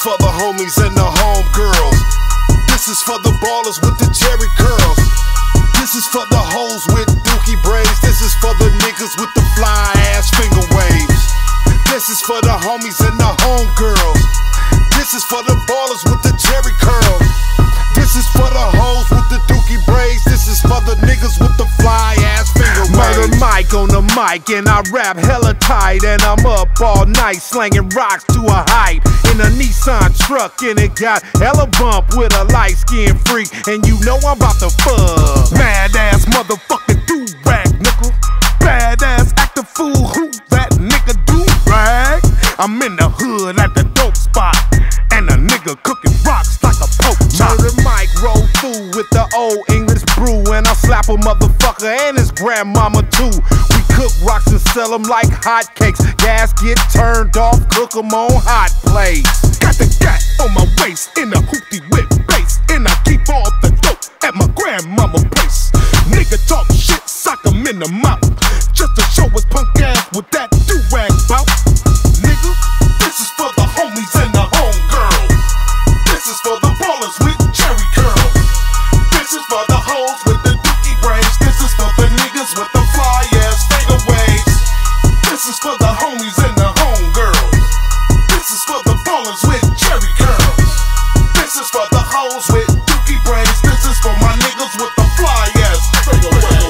for the homies and the homegirls. This is for the ballers with the cherry curls. This is for the hoes with dookie braids. This is for the niggas with the fly ass finger waves. This is for the homies and the homegirls. This is for the ballers with the cherry curls. This is for the hoes with the dookie braids. This is for the niggas with the fly ass finger waves. Murder Mike on the mic and I rap hella tight, and I'm up all night slanging rocks to a hype in a Nissan truck, and it got hella bump with a light-skinned freak, and you know I'm about to fuck. Mad ass motherfucking do-rag nigga, bad ass acting fool, who that nigga do-rag? I'm in the hood at the dope spot, and a nigga cooking rocks like a poke chop. Murder Mike roll through with the old English brew, and I slap a motherfucker and his grandmama too. We cook rocks and sell them like hotcakes. Gas get turned off, cook them on hot plates. Got the gat on my waist in a hoopty whip bass, and I keep all the dope at my grandmama place. Nigga talk shit, sock him in the mouth, just to show his punk ass with that do-rag bout. Nigga, this is for the homies and the homegirls. This is for the ballers with cherry curls. This is for the hoes with the dookie braids. This is for the niggas with the fly ass finger waves. This is for the homies and the homegirls. This is for the ballers with cherry curls. This is for the hoes with dookie braids. This is for my niggas with the fly ass finger waves.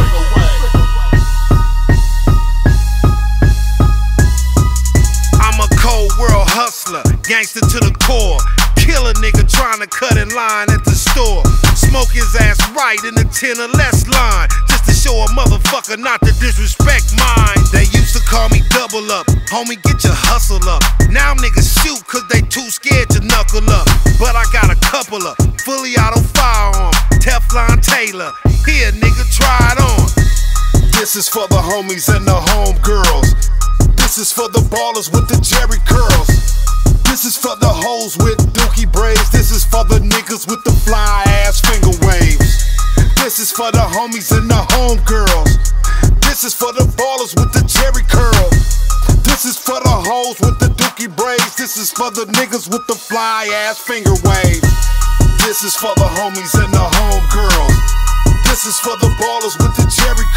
I'm a cold world hustler, gangster to the core. Kill a nigga trying to cut in line at the store. Smoke his ass right in the 10 or less line, just to show a motherfucker not to disrespect mine. They used to call me double up, homie get your hustle up. Now niggas shoot cause they too scared to knuckle up. But I got a couple of fully auto firearm, Teflon Taylor. Here nigga, try it on. This is for the homies and the homegirls. This is for the ballers with the cherry curls. This is for the hoes with dookie braids. This is for the niggas with the fly ass finger waves. This is for the homies and the homegirls. This is for the ballers with the cherry curls. This is for the hoes with the dookie braids. This is for the niggas with the fly ass finger waves. This is for the homies and the homegirls. This is for the ballers with the cherry